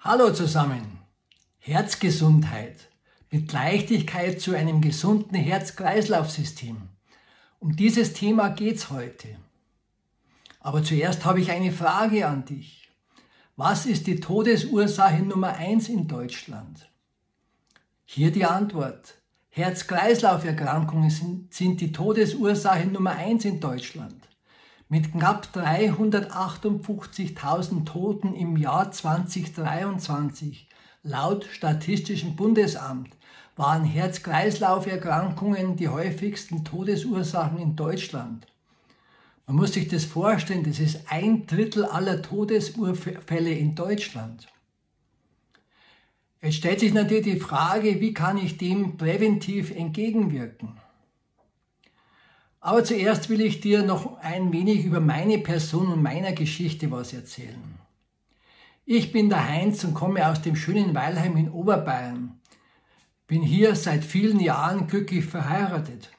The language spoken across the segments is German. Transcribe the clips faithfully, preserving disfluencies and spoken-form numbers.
Hallo zusammen! Herzgesundheit mit Leichtigkeit zu einem gesunden Herz-Kreislauf-System. Um dieses Thema geht's heute. Aber zuerst habe ich eine Frage an dich. Was ist die Todesursache Nummer eins in Deutschland? Hier die Antwort. Herz-Kreislauf-Erkrankungen sind, sind die Todesursache Nummer eins in Deutschland. Mit knapp dreihundertachtundfünfzigtausend Toten im Jahr zweitausenddreiundzwanzig, laut Statistischem Bundesamt, waren Herz-Kreislauf-Erkrankungen die häufigsten Todesursachen in Deutschland. Man muss sich das vorstellen, das ist ein Drittel aller Todesurfälle in Deutschland. Jetzt stellt sich natürlich die Frage, wie kann ich dem präventiv entgegenwirken? Aber zuerst will ich dir noch ein wenig über meine Person und meiner Geschichte was erzählen. Ich bin der Heinz und komme aus dem schönen Weilheim in Oberbayern. Bin hier seit vielen Jahren glücklich verheiratet.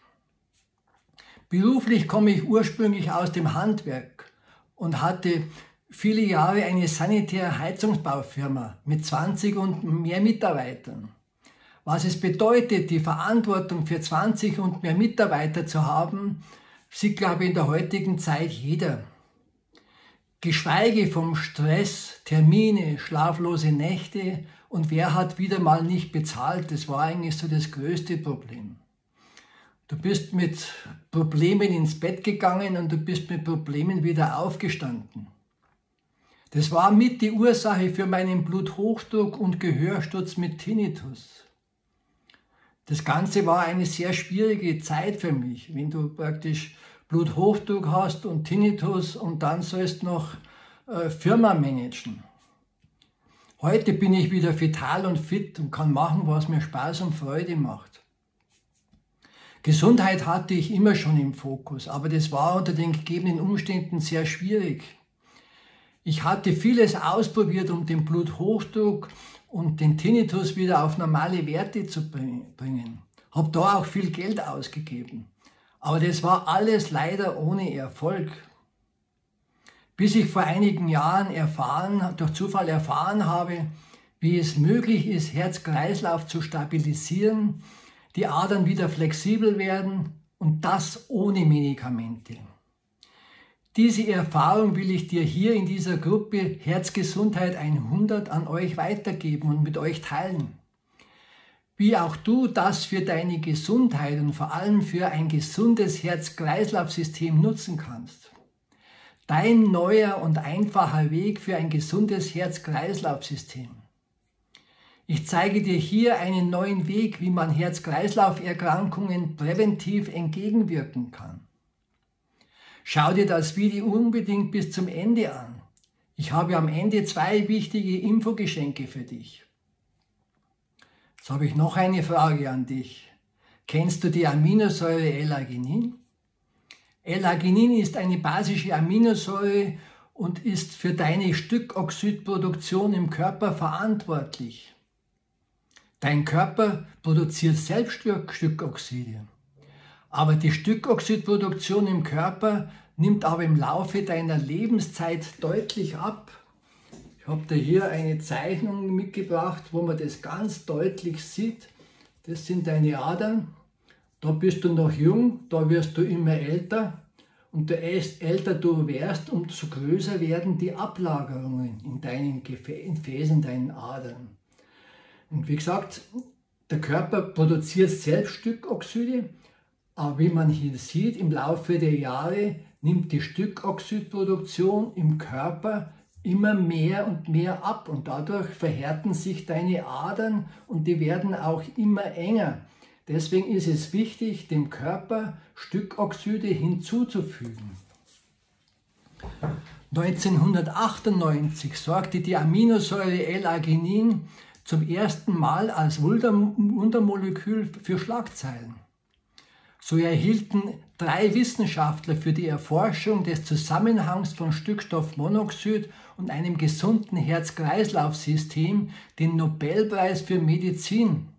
Beruflich komme ich ursprünglich aus dem Handwerk und hatte viele Jahre eine Sanitär-Heizungsbaufirma mit zwanzig und mehr Mitarbeitern. Was es bedeutet, die Verantwortung für zwanzig und mehr Mitarbeiter zu haben, sieht, glaube ich, in der heutigen Zeit jeder. Geschweige vom Stress, Termine, schlaflose Nächte und wer hat wieder mal nicht bezahlt, das war eigentlich so das größte Problem. Du bist mit Problemen ins Bett gegangen und du bist mit Problemen wieder aufgestanden. Das war mit die Ursache für meinen Bluthochdruck und Gehörsturz mit Tinnitus. Das Ganze war eine sehr schwierige Zeit für mich, wenn du praktisch Bluthochdruck hast und Tinnitus und dann sollst noch äh, Firma managen. Heute bin ich wieder vital und fit und kann machen, was mir Spaß und Freude macht. Gesundheit hatte ich immer schon im Fokus, aber das war unter den gegebenen Umständen sehr schwierig. Ich hatte vieles ausprobiert, um den Bluthochdruck und den Tinnitus wieder auf normale Werte zu bringen. Habe da auch viel Geld ausgegeben. Aber das war alles leider ohne Erfolg. Bis ich vor einigen Jahren erfahren, durch Zufall erfahren habe, wie es möglich ist, Herz-Kreislauf zu stabilisieren, die Adern wieder flexibel werden und das ohne Medikamente. Diese Erfahrung will ich dir hier in dieser Gruppe Herzgesundheit hundert an euch weitergeben und mit euch teilen. Wie auch du das für deine Gesundheit und vor allem für ein gesundes Herz-Kreislauf-System nutzen kannst. Dein neuer und einfacher Weg für ein gesundes Herz-Kreislauf-System. Ich zeige dir hier einen neuen Weg, wie man Herz-Kreislauf-Erkrankungen präventiv entgegenwirken kann. Schau dir das Video unbedingt bis zum Ende an. Ich habe am Ende zwei wichtige Infogeschenke für dich. Jetzt habe ich noch eine Frage an dich. Kennst du die Aminosäure L-Arginin? L-Arginin ist eine basische Aminosäure und ist für deine Stickoxidproduktion im Körper verantwortlich. Dein Körper produziert selbst Stickoxide. Aber die Stickoxidproduktion im Körper nimmt aber im Laufe deiner Lebenszeit deutlich ab. Ich habe dir hier eine Zeichnung mitgebracht, wo man das ganz deutlich sieht. Das sind deine Adern. Da bist du noch jung, da wirst du immer älter. Und je älter du wärst, umso größer werden die Ablagerungen in deinen Gefäßen, deinen Adern. Und wie gesagt, der Körper produziert selbst Stickoxide. Aber wie man hier sieht, im Laufe der Jahre nimmt die Stickoxidproduktion im Körper immer mehr und mehr ab und dadurch verhärten sich deine Adern und die werden auch immer enger. Deswegen ist es wichtig, dem Körper Stickoxide hinzuzufügen. neunzehnhundertachtundneunzig sorgte die Aminosäure L-Arginin zum ersten Mal als Wundermolekül für Schlagzeilen. So erhielten drei Wissenschaftler für die Erforschung des Zusammenhangs von Stickstoffmonoxid und einem gesunden Herz-Kreislauf-System den Nobelpreis für Medizin.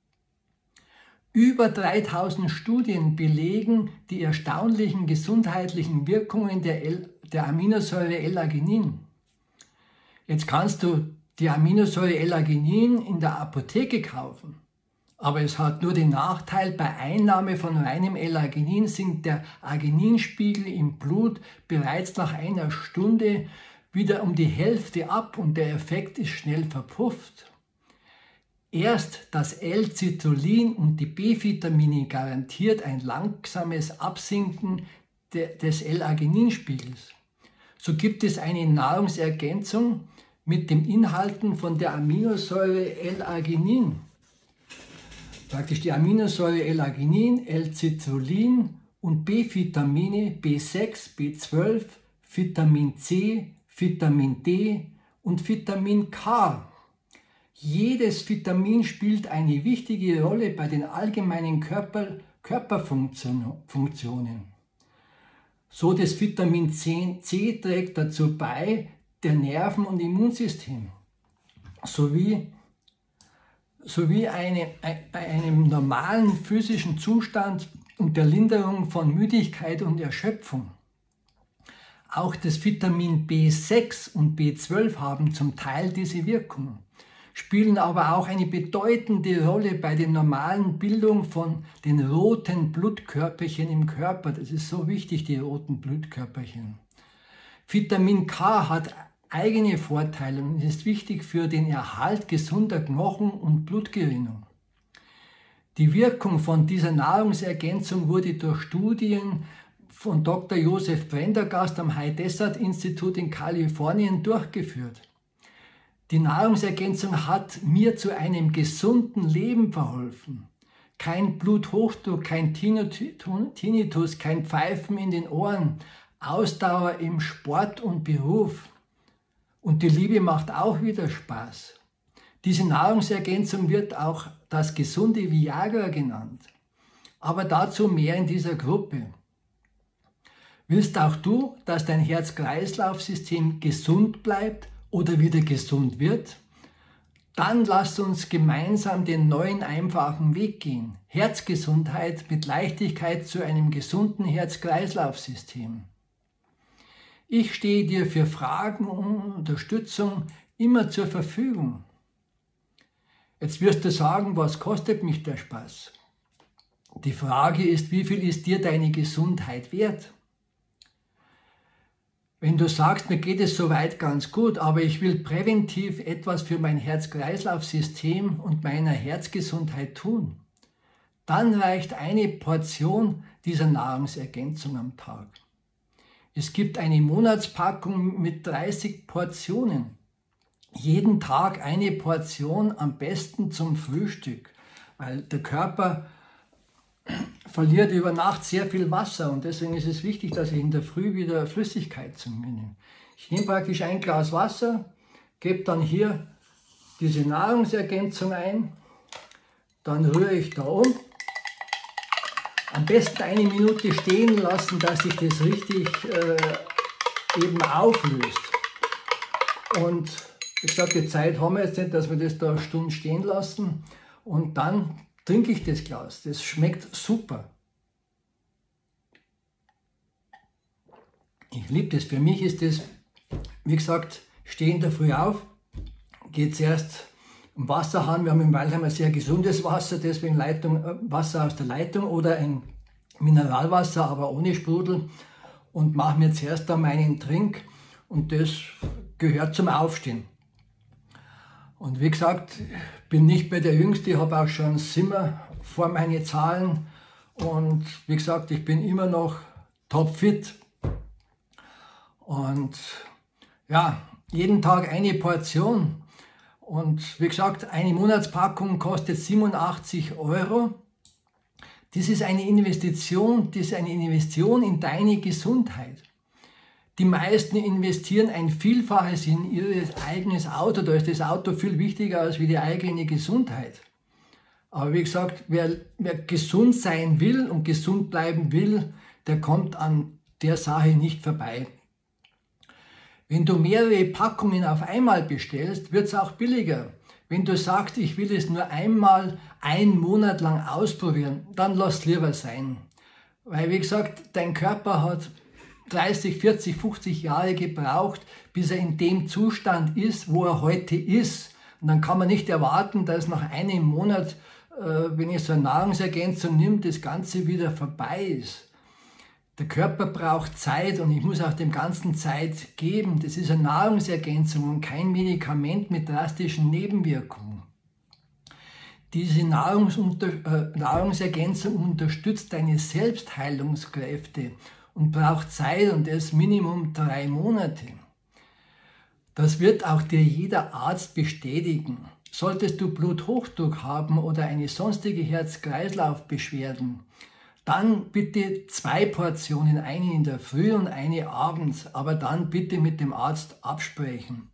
Über dreitausend Studien belegen die erstaunlichen gesundheitlichen Wirkungen der, L der Aminosäure L-Arginin. Jetzt kannst du die Aminosäure L-Arginin in der Apotheke kaufen. Aber es hat nur den Nachteil, bei Einnahme von reinem L-Arginin sinkt der Argininspiegel im Blut bereits nach einer Stunde wieder um die Hälfte ab und der Effekt ist schnell verpufft. Erst das L-Citrullin und die B-Vitamine garantiert ein langsames Absinken de, des L-Argininspiegels. So gibt es eine Nahrungsergänzung mit dem Inhalten von der Aminosäure L-Arginin. Praktisch die Aminosäure L-Arginin, L-Citrullin und B-Vitamine B sechs, B zwölf, Vitamin C, Vitamin D und Vitamin K. Jedes Vitamin spielt eine wichtige Rolle bei den allgemeinen Körper, Körperfunktionen. So das Vitamin C, C trägt dazu bei, der Nerven- und Immunsystem sowie, sowie eine, bei einem normalen physischen Zustand und der Linderung von Müdigkeit und Erschöpfung. Auch das Vitamin B sechs und B zwölf haben zum Teil diese Wirkung, spielen aber auch eine bedeutende Rolle bei der normalen Bildung von den roten Blutkörperchen im Körper. Das ist so wichtig, die roten Blutkörperchen. Vitamin K hat eigene Vorteile und ist wichtig für den Erhalt gesunder Knochen und Blutgerinnung. Die Wirkung von dieser Nahrungsergänzung wurde durch Studien von Doktor Josef Prendergast am High Desert Institute in Kalifornien durchgeführt. Die Nahrungsergänzung hat mir zu einem gesunden Leben verholfen. Kein Bluthochdruck, kein Tinnitus, kein Pfeifen in den Ohren, Ausdauer im Sport und Beruf. Und die Liebe macht auch wieder Spaß. Diese Nahrungsergänzung wird auch das gesunde Viagra genannt. Aber dazu mehr in dieser Gruppe. Willst auch du, dass dein Herz-Kreislauf-System gesund bleibt oder wieder gesund wird? Dann lasst uns gemeinsam den neuen, einfachen Weg gehen. Herzgesundheit mit Leichtigkeit zu einem gesunden Herz-Kreislauf-System. Ich stehe dir für Fragen und Unterstützung immer zur Verfügung. Jetzt wirst du sagen, was kostet mich der Spaß? Die Frage ist, wie viel ist dir deine Gesundheit wert? Wenn du sagst, mir geht es soweit ganz gut, aber ich will präventiv etwas für mein Herz-Kreislauf-System und meiner Herzgesundheit tun, dann reicht eine Portion dieser Nahrungsergänzung am Tag. Es gibt eine Monatspackung mit dreißig Portionen. Jeden Tag eine Portion, am besten zum Frühstück, weil der Körper verliert über Nacht sehr viel Wasser und deswegen ist es wichtig, dass ich in der Früh wieder Flüssigkeit zu mir nehme. Ich nehme praktisch ein Glas Wasser, gebe dann hier diese Nahrungsergänzung ein, dann rühre ich da um. Am besten eine Minute stehen lassen, dass sich das richtig äh, eben auflöst. Und ich sage, die Zeit haben wir jetzt nicht, dass wir das da eine Stunde stehen lassen und dann trinke ich das Glas. Das schmeckt super. Ich liebe das. Für mich ist das, wie gesagt, stehen da früh auf, geht zuerst im Wasserhahn. Wir haben im Weilheim ein sehr gesundes Wasser, deswegen Leitung, Wasser aus der Leitung oder ein Mineralwasser, aber ohne Sprudel. Und mache mir zuerst da meinen Trink und das gehört zum Aufstehen. Und wie gesagt, bin nicht mehr der Jüngste, ich habe auch schon Zimmer vor meine Zahlen und wie gesagt, ich bin immer noch topfit. Und ja, jeden Tag eine Portion. Und wie gesagt, eine Monatspackung kostet siebenundachtzig Euro. Das ist eine Investition, das ist eine Investition in deine Gesundheit. Die meisten investieren ein Vielfaches in ihr eigenes Auto. Da ist das Auto viel wichtiger als wie die eigene Gesundheit. Aber wie gesagt, wer, wer gesund sein will und gesund bleiben will, der kommt an der Sache nicht vorbei. Wenn du mehrere Packungen auf einmal bestellst, wird es auch billiger. Wenn du sagst, ich will es nur einmal einen Monat lang ausprobieren, dann lass lieber sein. Weil wie gesagt, dein Körper hat dreißig, vierzig, fünfzig Jahre gebraucht, bis er in dem Zustand ist, wo er heute ist. Und dann kann man nicht erwarten, dass nach einem Monat, äh, wenn ich so eine Nahrungsergänzung nehme, das Ganze wieder vorbei ist. Der Körper braucht Zeit und ich muss auch dem Ganzen Zeit geben. Das ist eine Nahrungsergänzung und kein Medikament mit drastischen Nebenwirkungen. Diese Nahrungsunter äh, Nahrungsergänzung unterstützt deine Selbstheilungskräfte und braucht Zeit und das Minimum drei Monate. Das wird auch dir jeder Arzt bestätigen. Solltest du Bluthochdruck haben oder eine sonstige Herz-Kreislauf-Beschwerden, dann bitte zwei Portionen, eine in der Früh und eine abends, aber dann bitte mit dem Arzt absprechen.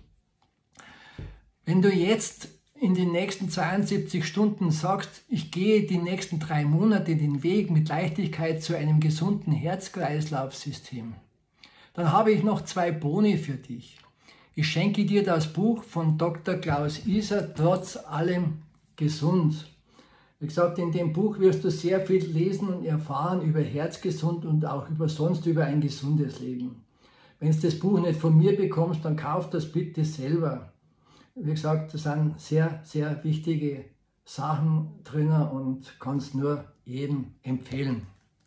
Wenn du jetzt in den nächsten zweiundsiebzig Stunden sagst, ich gehe die nächsten drei Monate den Weg mit Leichtigkeit zu einem gesunden Herz-Kreislauf-System, dann habe ich noch zwei Boni für dich. Ich schenke dir das Buch von Doktor Klaus Iser, Trotz allem gesund. Wie gesagt, in dem Buch wirst du sehr viel lesen und erfahren über Herzgesund und auch über sonst über ein gesundes Leben. Wenn du das Buch nicht von mir bekommst, dann kauf das bitte selber. Wie gesagt, da sind sehr, sehr wichtige Sachen drin und kann es nur jedem empfehlen.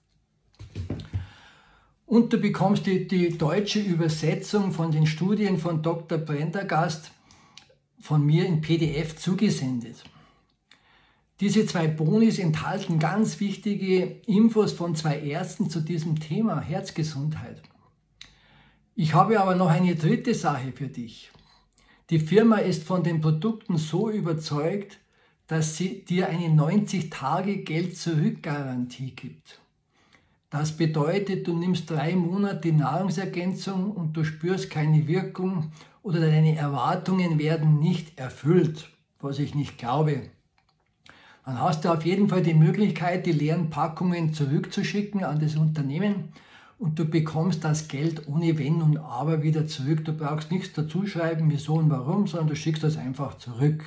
Und du bekommst die, die deutsche Übersetzung von den Studien von Doktor Prendergast von mir in P D F zugesendet. Diese zwei Bonis enthalten ganz wichtige Infos von zwei Ärzten zu diesem Thema Herzgesundheit. Ich habe aber noch eine dritte Sache für dich. Die Firma ist von den Produkten so überzeugt, dass sie dir eine neunzig Tage Geld-Zurück-Garantie gibt. Das bedeutet, du nimmst drei Monate Nahrungsergänzung und du spürst keine Wirkung oder deine Erwartungen werden nicht erfüllt, was ich nicht glaube. Dann hast du auf jeden Fall die Möglichkeit, die leeren Packungen zurückzuschicken an das Unternehmen und du bekommst das Geld ohne Wenn und Aber wieder zurück. Du brauchst nichts dazu schreiben, wieso und warum, sondern du schickst das einfach zurück.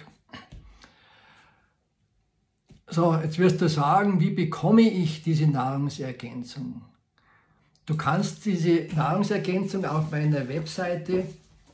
So, jetzt wirst du sagen, wie bekomme ich diese Nahrungsergänzung? Du kannst diese Nahrungsergänzung auf meiner Webseite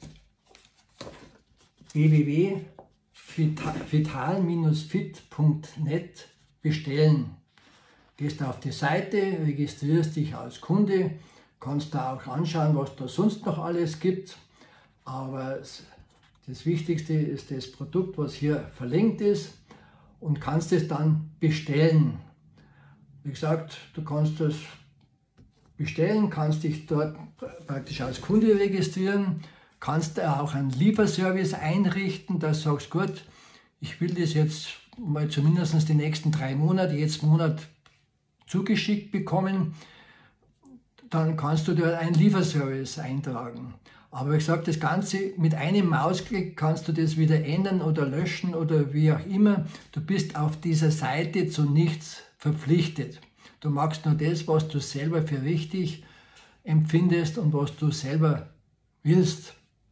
w w w punkt vital Bindestrich fit punkt net bestellen. Gehst auf die Seite, registrierst dich als Kunde, kannst da auch anschauen, was da sonst noch alles gibt. Aber das Wichtigste ist das Produkt, was hier verlinkt ist und kannst es dann bestellen. Wie gesagt, du kannst das bestellen, kannst dich dort praktisch als Kunde registrieren, kannst auch einen Lieferservice einrichten, dass du sagst, gut, ich will das jetzt mal zumindest die nächsten drei Monate, jetzt Monat zugeschickt bekommen, dann kannst du dort einen Lieferservice eintragen. Aber wie gesagt, das Ganze mit einem Mausklick kannst du das wieder ändern oder löschen oder wie auch immer. Du bist auf dieser Seite zu nichts verpflichtet. Du machst nur das, was du selber für richtig empfindest und was du selber willst.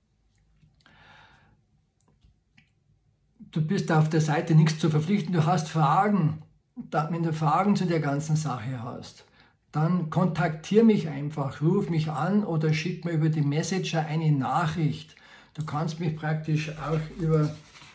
Du bist auf der Seite nichts zu verpflichten. Du hast Fragen. Wenn du Fragen zu der ganzen Sache hast, dann kontaktiere mich einfach, ruf mich an oder schick mir über die Messenger eine Nachricht. Du kannst mich praktisch auch über,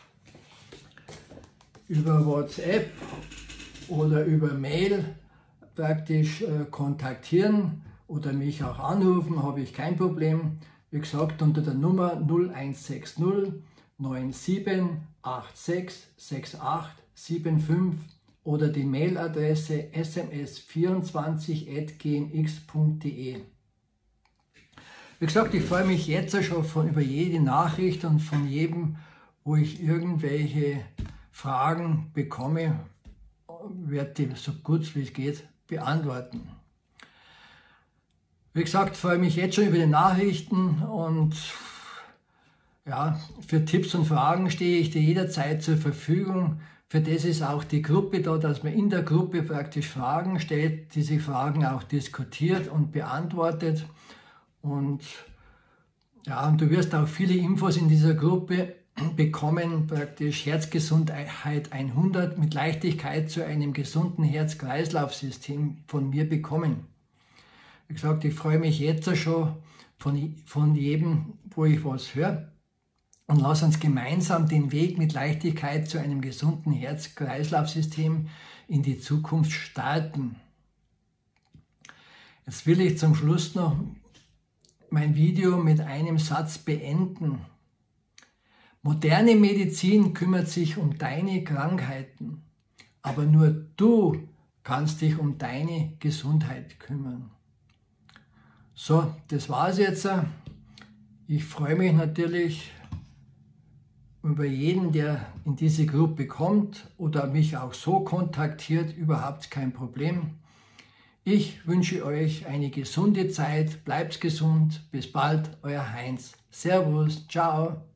über WhatsApp oder über Mail praktisch äh, kontaktieren oder mich auch anrufen, habe ich kein Problem. Wie gesagt, unter der Nummer null eins sechs null neun sieben acht sechs sechs acht sieben fünf oder die Mailadresse s m s vierundzwanzig at g m x punkt d e. Wie gesagt, ich freue mich jetzt schon von, über jede Nachricht und von jedem, wo ich irgendwelche Fragen bekomme, werde die so gut wie es geht beantworten. Wie gesagt, freue mich jetzt schon über die Nachrichten und ja, für Tipps und Fragen stehe ich dir jederzeit zur Verfügung. Für das ist auch die Gruppe da, dass man in der Gruppe praktisch Fragen stellt, diese Fragen auch diskutiert und beantwortet. Und ja, und du wirst auch viele Infos in dieser Gruppe bekommen, praktisch Herzgesundheit hundert mit Leichtigkeit zu einem gesunden Herz-Kreislauf-System von mir bekommen. Wie Wie gesagt, ich freue mich jetzt schon von, von jedem, wo ich was höre. Und lass uns gemeinsam den Weg mit Leichtigkeit zu einem gesunden Herz-Kreislauf-System in die Zukunft starten. Jetzt will ich zum Schluss noch mein Video mit einem Satz beenden. Moderne Medizin kümmert sich um deine Krankheiten, aber nur du kannst dich um deine Gesundheit kümmern. So, das war's jetzt. Ich freue mich natürlich über jeden, der in diese Gruppe kommt oder mich auch so kontaktiert, überhaupt kein Problem. Ich wünsche euch eine gesunde Zeit, bleibt gesund, bis bald, euer Heinz. Servus, ciao.